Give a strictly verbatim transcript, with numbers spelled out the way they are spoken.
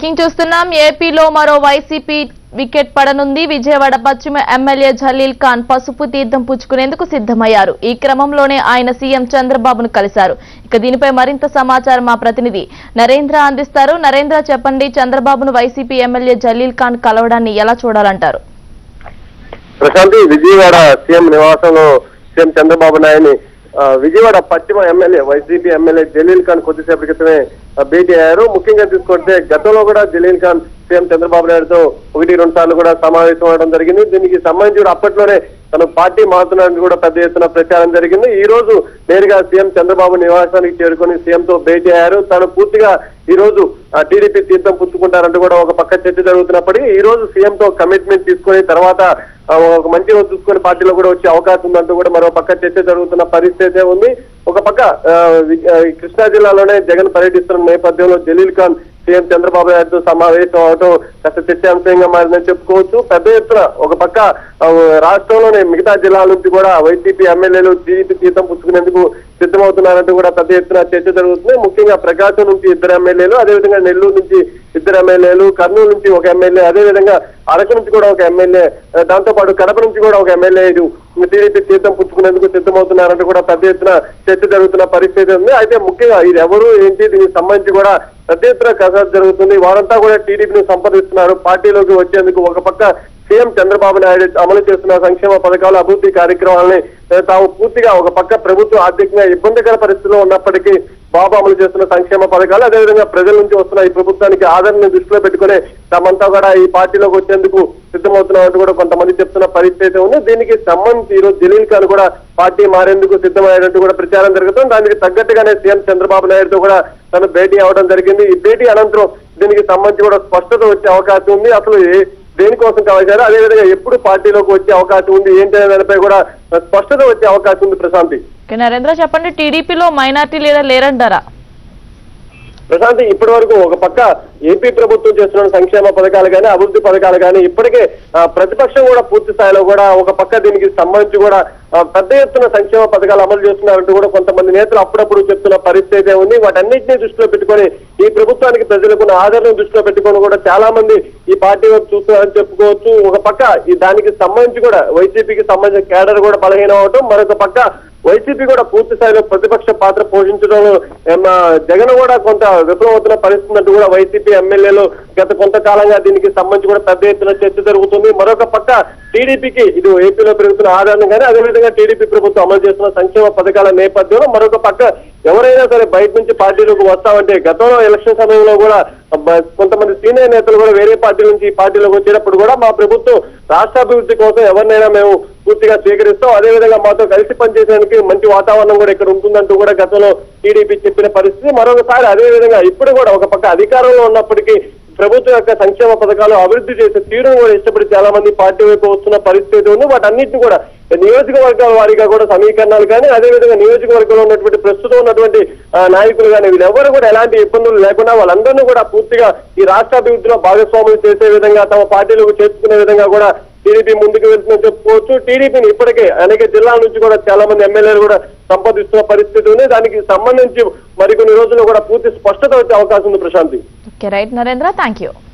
Breaking చూస్తున్నాం. ఏపీలో మరో వైసీపీ వికెట్ పడనుంది. విజయవాడ పశ్చిమ ఎమ్మెల్యే జలీల్ ఖాన్ పసుపు తీర్థం పుచ్చుకునేందుకు సిద్ధమయ్యారు. ఈ క్రమంలోనే ఆయన సీఎం చంద్రబాబును కలిశారు. ఇక దీనిపై మరింత సమాచారం మా ప్రతినిధి నరేంద్ర అందిస్తారు. నరేంద్ర, చెప్పండి, చంద్రబాబును వైసీపీ ఎమ్మెల్యే జలీల్ ఖాన్ కలవడాన్ని ఎలా చూడాలంటారు? ప్రశాంతి, విజయవాడ సీఎం నివాసంలో సీఎం చంద్రబాబు నాయుడిని విజయవాడ పశ్చిమ MLA YCP MLA Jaleel Khan కొద్దిసేపటి క్రితమే భేటీ అయ్యారు. ముఖ్యంగా తీసుకుంటే గతంలో కూడా జలీల్ ఖాన్ సీఎం చంద్రబాబు నాయుడుతో ఒకటి రెండు సార్లు కూడా సమావేశం అవడం జరిగింది. దీనికి సంబంధించి కూడా అప్పట్లోనే తను పార్టీ మారుతున్నట్టు కూడా పెద్ద ఎత్తున ప్రచారం జరిగింది. ఈ రోజు నేరుగా సీఎం చంద్రబాబు నివాసానికి చేరుకుని సీఎంతో భేటీ అయ్యారు. తాను పూర్తిగా ఈ రోజు టీడీపీ తీర్థం పుచ్చుకుంటారంటూ కూడా ఒక పక్క చర్చ జరుగుతున్నప్పటికీ ఈ రోజు సీఎంతో కమిట్మెంట్ తీసుకుని తర్వాత ఒక మంచి రోజు చూసుకుని పార్టీలో కూడా వచ్చే అవకాశం ఉందంటూ కూడా మరో పక్క చర్చ జరుగుతున్న పరిస్థితి ఉంది. ఒక పక్క కృష్ణా జిల్లాలోనే జగన్ పర్యటిస్తున్న నేపథ్యంలో జలీల్ ఖాన్ సీఎం చంద్రబాబు నాయుడుతో సమావేశం అవడం కాస్త చర్చాంశంగా మారిందని చెప్పుకోవచ్చు. పెద్ద ఎత్తున ఒక పక్క రాష్ట్రంలోనే మిగతా జిల్లాల నుంచి కూడా వైసీపీ ఎమ్మెల్యేలు టీడీపీ తీర్థం పుచ్చుకునేందుకు సిద్ధమవుతున్నారంటూ కూడా పెద్ద ఎత్తున చర్చ జరుగుతుంది. ముఖ్యంగా ప్రకాశం నుంచి ఇద్దరు ఎమ్మెల్యేలు, అదేవిధంగా నెల్లూరు నుంచి ఇద్దరు ఎమ్మెల్యేలు, కర్నూలు నుంచి ఒక ఎమ్మెల్యే, అదేవిధంగా అరకు నుంచి కూడా ఒక ఎమ్మెల్యే, దాంతో పాటు కడప నుంచి కూడా ఒక ఎమ్మెల్యే టీడీపీ తీర్థం పుచ్చుకునేందుకు సిద్ధమవుతున్నారంటూ కూడా పెద్ద ఎత్తున చర్చ జరుగుతున్న పరిస్థితి ఉంది. అయితే ముఖ్యంగా ఇది ఎవరు ఏంటి దీనికి సంబంధించి కూడా పెద్ద ఎత్తున కసరత్తు జరుగుతుంది. వారంతా కూడా టీడీపీని సంప్రదిస్తున్నారు. పార్టీలోకి వచ్చేందుకు ఒక పక్క సీఎం చంద్రబాబు నాయుడు అమలు చేస్తున్న సంక్షేమ పథకాలు, అభివృద్ధి కార్యక్రమాలని తాము పూర్తిగా ఒక పక్క ప్రభుత్వం ఆర్థికంగా ఇబ్బందికర పరిస్థితిలో ఉన్నప్పటికీ బాబు అమలు చేస్తున్న సంక్షేమ పథకాలు, అదేవిధంగా ప్రజల నుంచి వస్తున్న ఈ ప్రభుత్వానికి ఆదరణను దృష్టిలో పెట్టుకుని తమంతా కూడా ఈ పార్టీలోకి వచ్చేందుకు సిద్ధమవుతున్నట్టు కూడా కొంతమంది చెప్తున్న పరిస్థితి ఉంది. దీనికి సంబంధించి ఈ రోజు జలీల్ ఖాన్ కూడా పార్టీ మారేందుకు సిద్ధమయ్యేటట్టు కూడా ప్రచారం జరుగుతుంది. దానికి తగ్గట్టుగానే సీఎం చంద్రబాబు నాయుడుతో కూడా తను భేటీ అవడం జరిగింది. ఈ భేటీ అనంతరం దీనికి సంబంధించి కూడా స్పష్టత వచ్చే అవకాశం ఉంది. అసలు దేనికోసం కావాల్సారు, అదేవిధంగా ఎప్పుడు పార్టీలోకి వచ్చే అవకాశం ఉంది ఏంటనే దానిపై కూడా స్పష్టత వచ్చే అవకాశం ఉంది. ప్రశాంతి, నరేంద్ర, చెప్పండి, టీడీపీలో మైనార్టీ లీడర్ లేరంటారా? ప్రశాంతి, ఇప్పటి వరకు ఒక పక్క ఏపీ ప్రభుత్వం చేస్తున్న సంక్షేమ పథకాలు కానీ అభివృద్ధి పథకాలు కానీ ఇప్పటికే ప్రతిపక్షం కూడా పూర్తి స్థాయిలో కూడా ఒక పక్క దీనికి సంబంధించి కూడా పెద్ద ఎత్తున సంక్షేమ పథకాలు అమలు చేస్తున్నారంటూ కూడా కొంతమంది నేతలు అప్పుడప్పుడు చెప్తున్న పరిస్థితి ఉంది. వాటన్నింటినీ దృష్టిలో పెట్టుకొని ఈ ప్రభుత్వానికి ప్రజలకు ఆదరణ దృష్టిలో పెట్టుకొని కూడా చాలా మంది ఈ పార్టీ వైపు చూస్తున్నారని చెప్పుకోవచ్చు. ఒక పక్క ఈ దానికి సంబంధించి కూడా వైసీపీకి సంబంధించిన కేడర్ కూడా బలహీనం అవటం, మరొక పక్క వైసీపీ కూడా పూర్తి స్థాయిలో ప్రతిపక్ష పాత్ర పోషించడంలో జగన్ కూడా కొంత విఫలమవుతున్న పరిస్థితి అంటూ కూడా వైసీపీ ఎమ్మెల్యేలు గత కొంతకాలంగా దీనికి సంబంధించి కూడా పెద్ద ఎత్తున చర్చ జరుగుతుంది. మరొక పక్క టీడీపీకి ఇది ఏపీలో పెరుగుతున్న ఆదరణ కానీ అదేవిధంగా టీడీపీ ప్రభుత్వం అమలు చేస్తున్న సంక్షేమ పథకాల నేపథ్యంలో మరొక పక్క ఎవరైనా సరే బయట నుంచి పార్టీలోకి వస్తామంటే గతంలో ఎలక్షన్ సమయంలో కూడా కొంతమంది సీనియర్ నేతలు కూడా వేరే పార్టీ నుంచి ఈ పార్టీలోకి వచ్చేటప్పుడు కూడా మా ప్రభుత్వం రాష్ట్రాభివృద్ధి కోసం ఎవరినైనా మేము పూర్తిగా స్వీకరిస్తాం, అదేవిధంగా మాతో కలిసి పనిచేయడానికి మంచి వాతావరణం కూడా ఇక్కడ ఉంటుందంటూ కూడా గతంలో టీడీపీ చెప్పిన పరిస్థితి. మరొకసారి అదేవిధంగా ఇప్పుడు కూడా ఒక పక్క అధికారంలో ఉన్నప్పటికీ ప్రభుత్వం యొక్క సంక్షేమ పథకాలు అభివృద్ధి చేసే తీరును కూడా ఇష్టపడి చాలా మంది పార్టీ వైపు వస్తున్న పరిస్థితి ఉంది. వాటన్నిటిని కూడా నియోజకవర్గాల వారీగా కూడా సమీకరణాలు కానీ అదేవిధంగా నియోజకవర్గంలో ఉన్నటువంటి ప్రస్తుతం ఉన్నటువంటి నాయకులు కానీ వీళ్ళెవరు కూడా ఎలాంటి ఇబ్బందులు లేకుండా వాళ్ళందరినీ కూడా పూర్తిగా ఈ రాష్ట్రాభివృద్ధిలో భాగస్వాములు చేసే విధంగా తమ పార్టీలోకి చేర్చుకునే విధంగా కూడా టీడీపీ ముందుకు వెళ్తుందని చెప్పుకోవచ్చు. టీడీపీని ఇప్పటికే అనేక జిల్లాల నుంచి కూడా చాలా మంది ఎమ్మెల్యేలు కూడా సంపాదిస్తున్న పరిస్థితి ఉంది. దానికి సంబంధించి మరికొన్ని రోజుల్లో కూడా పూర్తి స్పష్టత వచ్చే అవకాశం ఉంది. Prashanti, right Narendra, thank you.